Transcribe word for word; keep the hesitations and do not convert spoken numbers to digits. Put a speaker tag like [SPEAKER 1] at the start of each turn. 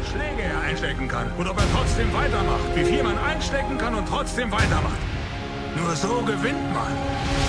[SPEAKER 1] Schläge er einstecken kann und ob er trotzdem weitermacht. Wie viel man einstecken kann und trotzdem weitermacht. Nur so gewinnt man.